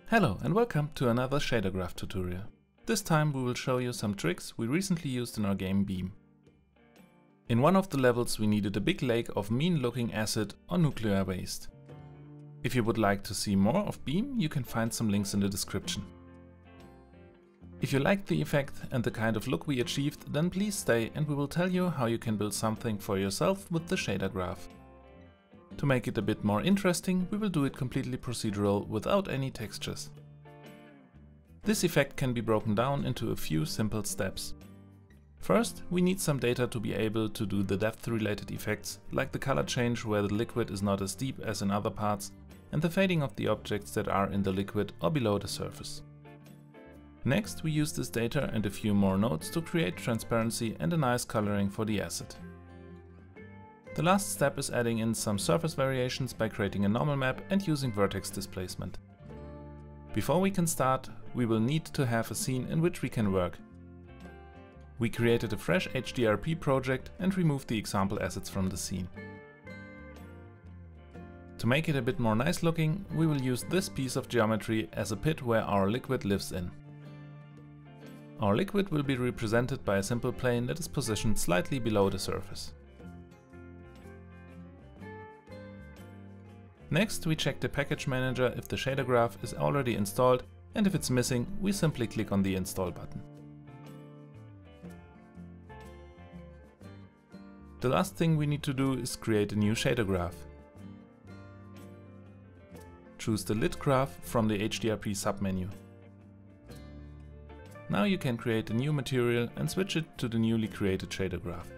Hello and welcome to another shader graph tutorial. This time we will show you some tricks we recently used in our game Beam. In one of the levels we needed a big lake of mean-looking acid or nuclear waste. If you would like to see more of Beam, you can find some links in the description. If you liked the effect and the kind of look we achieved, then please stay and we will tell you how you can build something for yourself with the shader graph. To make it a bit more interesting, we will do it completely procedural without any textures. This effect can be broken down into a few simple steps. First, we need some data to be able to do the depth-related effects, like the color change where the liquid is not as deep as in other parts, and the fading of the objects that are in the liquid or below the surface. Next, we use this data and a few more nodes to create transparency and a nice coloring for the acid. The last step is adding in some surface variations by creating a normal map and using vertex displacement. Before we can start, we will need to have a scene in which we can work. We created a fresh HDRP project and removed the example assets from the scene. To make it a bit more nice looking, we will use this piece of geometry as a pit where our liquid lives in. Our liquid will be represented by a simple plane that is positioned slightly below the surface. Next, we check the package manager if the shader graph is already installed, and if it's missing, we simply click on the install button. The last thing we need to do is create a new shader graph. Choose the lit graph from the HDRP submenu. Now you can create a new material and switch it to the newly created shader graph.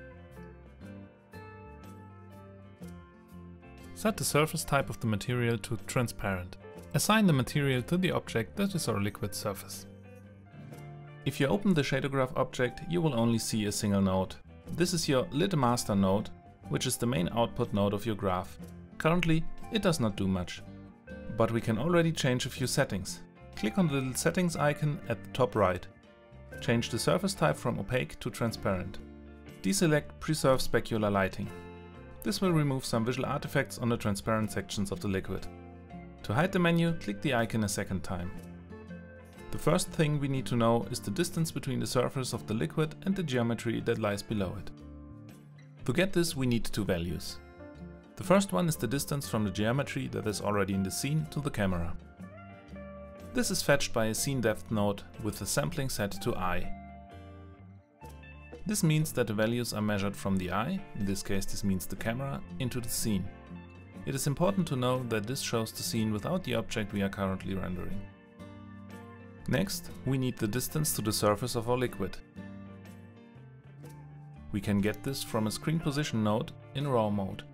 Set the surface type of the material to transparent. Assign the material to the object that is our liquid surface. If you open the shader graph object, you will only see a single node. This is your lit master node, which is the main output node of your graph. Currently, it does not do much. But we can already change a few settings. Click on the little settings icon at the top right. Change the surface type from opaque to transparent. Deselect preserve specular lighting. This will remove some visual artifacts on the transparent sections of the liquid. To hide the menu, click the icon a second time. The first thing we need to know is the distance between the surface of the liquid and the geometry that lies below it. To get this, we need two values. The first one is the distance from the geometry that is already in the scene to the camera. This is fetched by a scene depth node with the sampling set to I. This means that the values are measured from the eye, in this case this means the camera, into the scene. It is important to know that this shows the scene without the object we are currently rendering. Next, we need the distance to the surface of our liquid. We can get this from a screen position node in raw mode.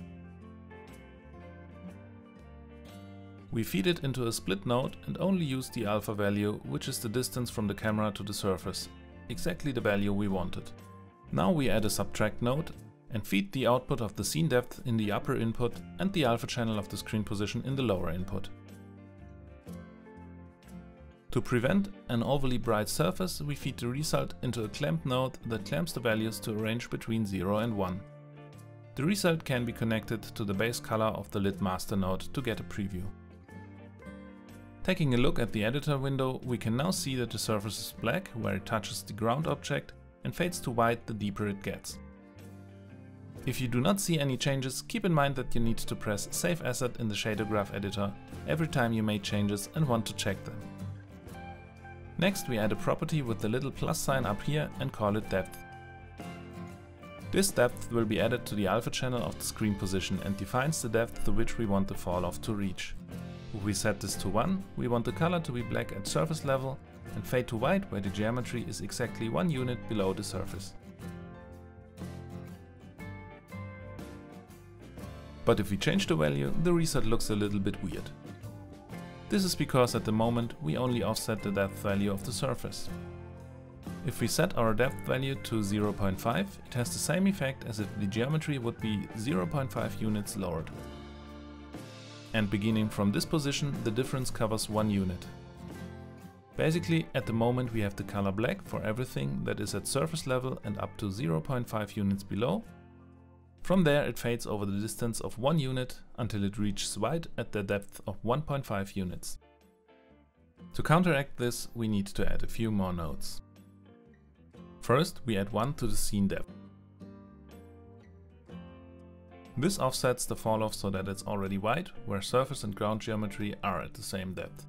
We feed it into a split node and only use the alpha value, which is the distance from the camera to the surface. Exactly the value we wanted. Now we add a subtract node and feed the output of the scene depth in the upper input and the alpha channel of the screen position in the lower input. To prevent an overly bright surface, we feed the result into a clamped node that clamps the values to a range between 0 and 1. The result can be connected to the base color of the lit master node to get a preview. Taking a look at the editor window, we can now see that the surface is black where it touches the ground object and fades to white the deeper it gets. If you do not see any changes, keep in mind that you need to press Save Asset in the shader graph editor every time you make changes and want to check them. Next, we add a property with the little plus sign up here and call it depth. This depth will be added to the alpha channel of the screen position and defines the depth to which we want the fall off to reach. If we set this to 1, we want the color to be black at surface level and fade to white where the geometry is exactly 1 unit below the surface. But if we change the value, the result looks a little bit weird. This is because at the moment we only offset the depth value of the surface. If we set our depth value to 0.5, it has the same effect as if the geometry would be 0.5 units lowered. And beginning from this position, the difference covers 1 unit. Basically, at the moment we have the color black for everything that is at surface level and up to 0.5 units below. From there it fades over the distance of 1 unit until it reaches white at the depth of 1.5 units. To counteract this, we need to add a few more nodes. First, we add one to the scene depth. This offsets the falloff so that it's already white, where surface and ground geometry are at the same depth.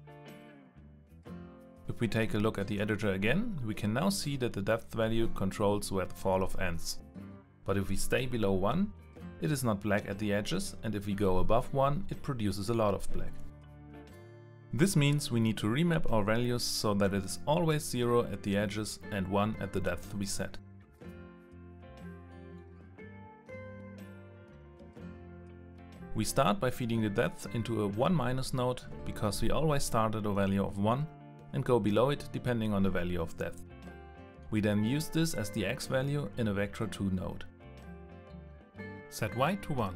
If we take a look at the editor again, we can now see that the depth value controls where the falloff ends. But if we stay below 1, it is not black at the edges, and if we go above 1, it produces a lot of black. This means we need to remap our values so that it is always 0 at the edges and 1 at the depth we set. We start by feeding the depth into a 1- node, because we always start at a value of 1 and go below it depending on the value of depth. We then use this as the x value in a vector 2 node. Set y to 1.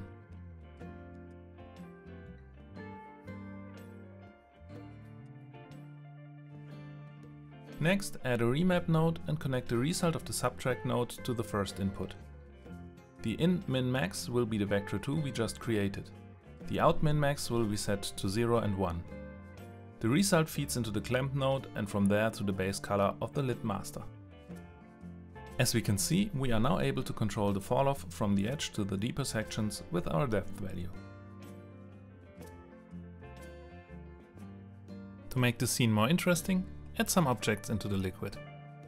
Next, add a remap node and connect the result of the subtract node to the first input. The in min max will be the vector 2 we just created. The out min max will be set to 0 and 1. The result feeds into the clamp node and from there to the base color of the lit master. As we can see, we are now able to control the falloff from the edge to the deeper sections with our depth value. To make the scene more interesting, add some objects into the liquid.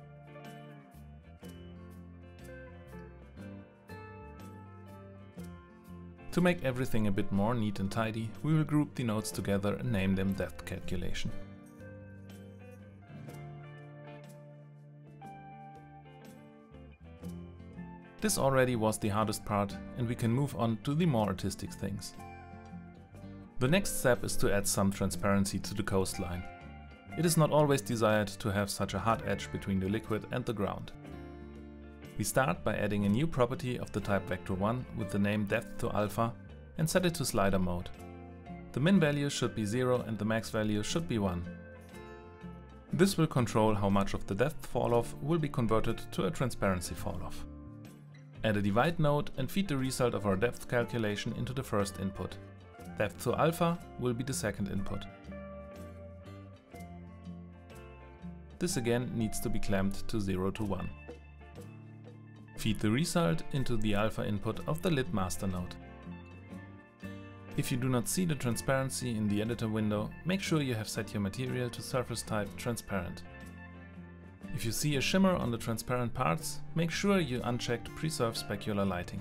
To make everything a bit more neat and tidy, we will group the nodes together and name them depth calculation. This already was the hardest part, and we can move on to the more artistic things. The next step is to add some transparency to the coastline. It is not always desired to have such a hard edge between the liquid and the ground. We start by adding a new property of the type vector1 with the name depth to alpha and set it to slider mode. The min value should be 0 and the max value should be 1. This will control how much of the depth falloff will be converted to a transparency falloff. Add a divide node and feed the result of our depth calculation into the first input. Depth to alpha will be the second input. This again needs to be clamped to 0 to 1. Feed the result into the alpha input of the lit master node. If you do not see the transparency in the editor window, make sure you have set your material to surface type transparent. If you see a shimmer on the transparent parts, make sure you unchecked preserve specular lighting.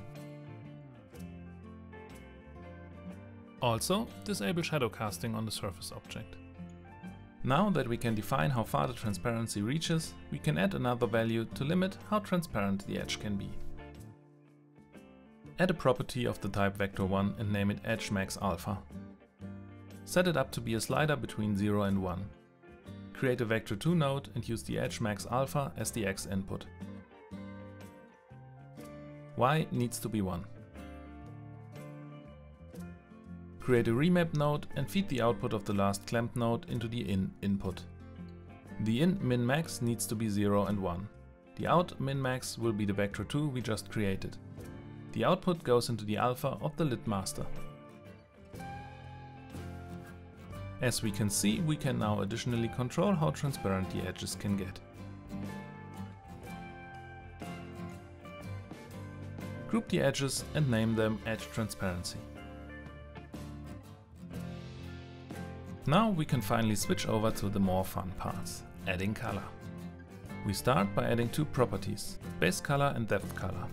Also, disable shadow casting on the surface object. Now that we can define how far the transparency reaches, we can add another value to limit how transparent the edge can be. Add a property of the type vector1 and name it edge max alpha. Set it up to be a slider between 0 and 1. Create a vector2 node and use the edge max alpha as the x input. Y needs to be 1. Create a remap node and feed the output of the last clamp node into the in input. The in min max needs to be 0 and 1. The out min max will be the vector 2 we just created. The output goes into the alpha of the lit master. As we can see, we can now additionally control how transparent the edges can get. Group the edges and name them edge transparency. Now we can finally switch over to the more fun parts, adding color. We start by adding two properties, base color and depth color.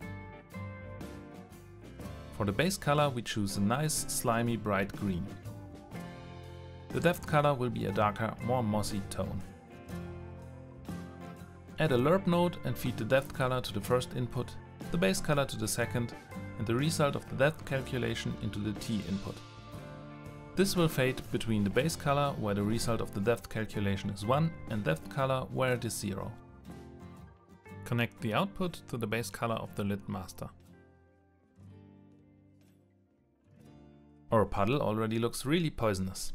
For the base color we choose a nice slimy bright green. The depth color will be a darker, more mossy tone. Add a lerp node and feed the depth color to the first input, the base color to the second, and the result of the depth calculation into the T input. This will fade between the base color, where the result of the depth calculation is 1, and depth color, where it is 0. Connect the output to the base color of the lit master. Our puddle already looks really poisonous.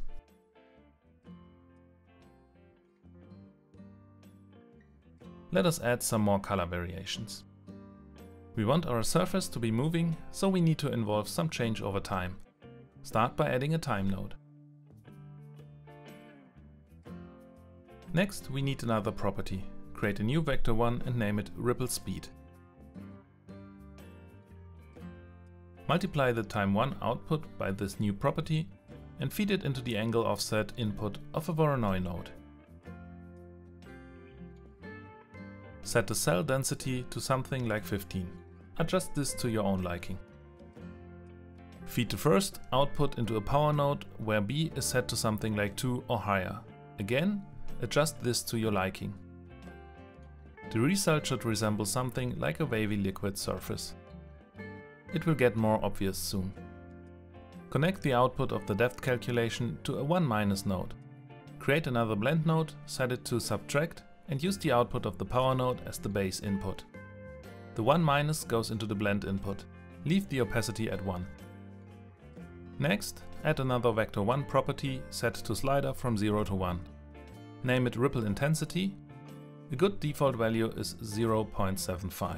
Let us add some more color variations. We want our surface to be moving, so we need to involve some change over time. Start by adding a time node. Next, we need another property. Create a new vector1 and name it ripple speed. Multiply the time1 output by this new property and feed it into the angle offset input of a Voronoi node. Set the cell density to something like 15. Adjust this to your own liking. Feed the first output into a power node where B is set to something like 2 or higher. Again, adjust this to your liking. The result should resemble something like a wavy liquid surface. It will get more obvious soon. Connect the output of the depth calculation to a 1- node. Create another blend node, set it to subtract, and use the output of the power node as the base input. The 1- goes into the blend input. Leave the opacity at 1. Next, add another vector1 property set to slider from 0 to 1. Name it ripple intensity. A good default value is 0.75.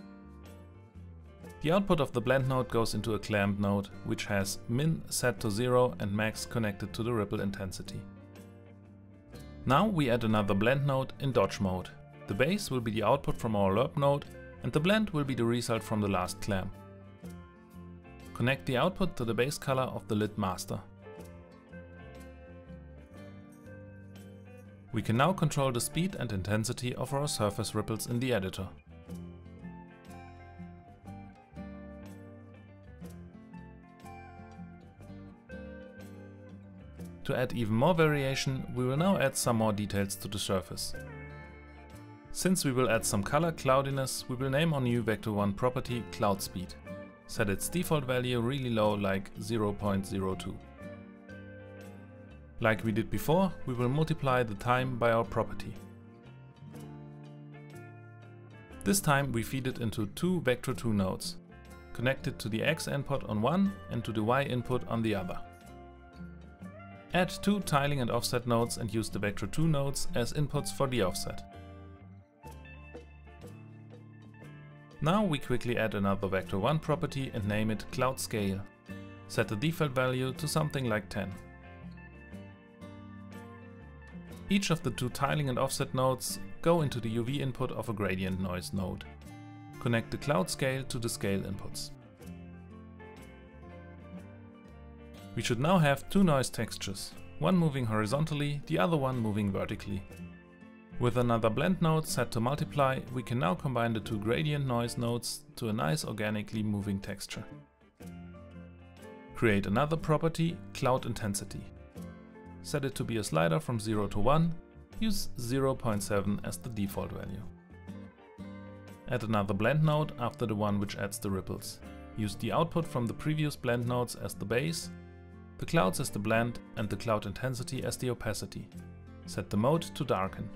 The output of the blend node goes into a clamp node, which has min set to 0 and max connected to the ripple intensity. Now we add another blend node in dodge mode. The base will be the output from our lerp node and the blend will be the result from the last clamp. Connect the output to the base color of the lit master. We can now control the speed and intensity of our surface ripples in the editor. To add even more variation, we will now add some more details to the surface. Since we will add some color cloudiness, we will name our new vector1 property cloud speed. Set its default value really low, like 0.02. Like we did before, we will multiply the time by our property. This time we feed it into two vector2 nodes, connected to the x input on one and to the y input on the other. Add two tiling and offset nodes and use the vector2 nodes as inputs for the offset. Now we quickly add another vector1 property and name it cloud scale. Set the default value to something like 10. Each of the two tiling and offset nodes go into the UV input of a gradient noise node. Connect the cloud scale to the scale inputs. We should now have two noise textures, one moving horizontally, the other one moving vertically. With another blend node set to multiply, we can now combine the two gradient noise nodes to a nice organically moving texture. Create another property, cloud intensity. Set it to be a slider from 0 to 1, use 0.7 as the default value. Add another blend node after the one which adds the ripples. Use the output from the previous blend nodes as the base, the clouds as the blend and the cloud intensity as the opacity. Set the mode to darken.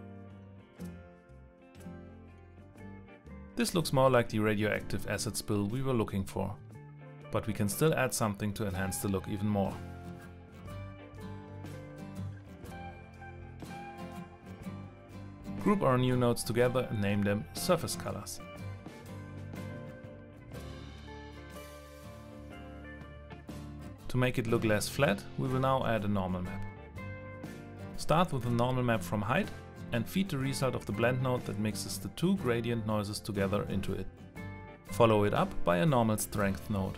This looks more like the radioactive acid spill we were looking for, but we can still add something to enhance the look even more. Group our new nodes together and name them surface colors. To make it look less flat, we will now add a normal map. Start with a normal map from height and feed the result of the blend node that mixes the two gradient noises together into it. Follow it up by a normal strength node.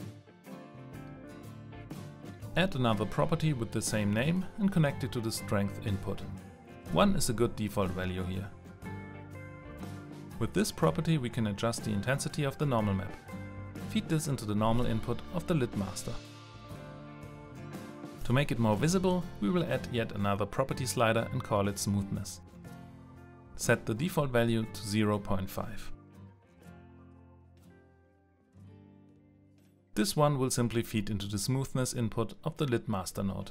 Add another property with the same name and connect it to the strength input. 1 is a good default value here. With this property we can adjust the intensity of the normal map. Feed this into the normal input of the lit master. To make it more visible, we will add yet another property slider and call it smoothness. Set the default value to 0.5. This one will simply feed into the smoothness input of the lit master node.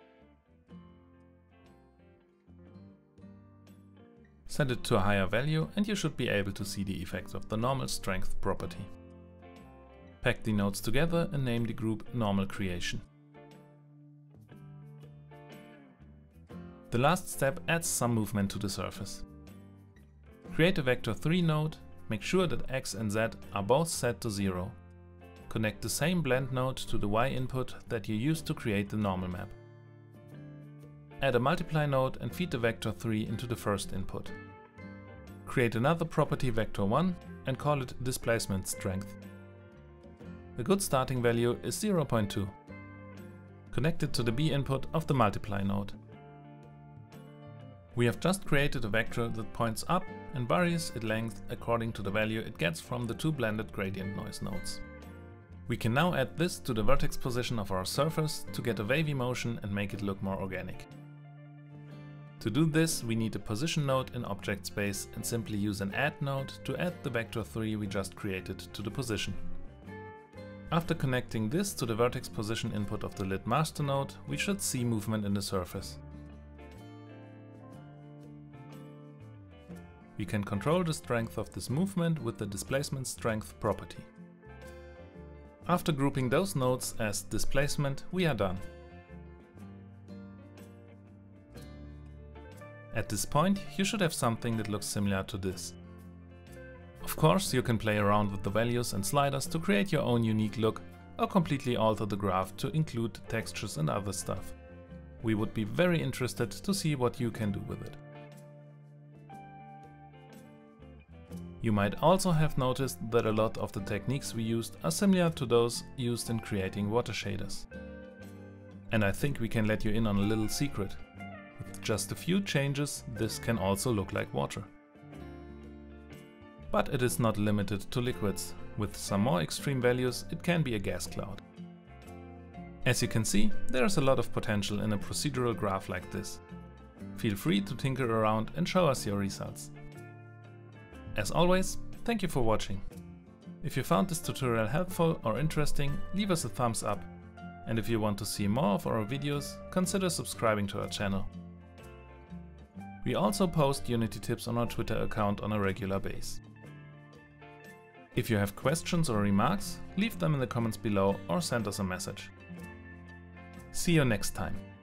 Set it to a higher value and you should be able to see the effects of the normal strength property. Pack the nodes together and name the group normal creation. The last step adds some movement to the surface. Create a vector3 node, make sure that x and z are both set to 0. Connect the same blend node to the y input that you used to create the normal map. add a multiply node and feed the vector 3 into the first input. Create another property vector 1 and call it displacement strength. The good starting value is 0.2. Connect it to the B input of the multiply node. We have just created a vector that points up and varies its length according to the value it gets from the two blended gradient noise nodes. We can now add this to the vertex position of our surface to get a wavy motion and make it look more organic. To do this, we need a position node in object space and simply use an add node to add the vector 3 we just created to the position. After connecting this to the vertex position input of the lit master node, we should see movement in the surface. We can control the strength of this movement with the displacement strength property. After grouping those nodes as displacement, we are done. At this point, you should have something that looks similar to this. Of course, you can play around with the values and sliders to create your own unique look, or completely alter the graph to include textures and other stuff. We would be very interested to see what you can do with it. You might also have noticed that a lot of the techniques we used are similar to those used in creating water shaders. And I think we can let you in on a little secret. With just a few changes, this can also look like water. But it is not limited to liquids. With some more extreme values, it can be a gas cloud. As you can see, there is a lot of potential in a procedural graph like this. Feel free to tinker around and show us your results. As always, thank you for watching. If you found this tutorial helpful or interesting, leave us a thumbs up. And if you want to see more of our videos, consider subscribing to our channel. We also post Unity tips on our Twitter account on a regular basis. If you have questions or remarks, leave them in the comments below or send us a message. See you next time.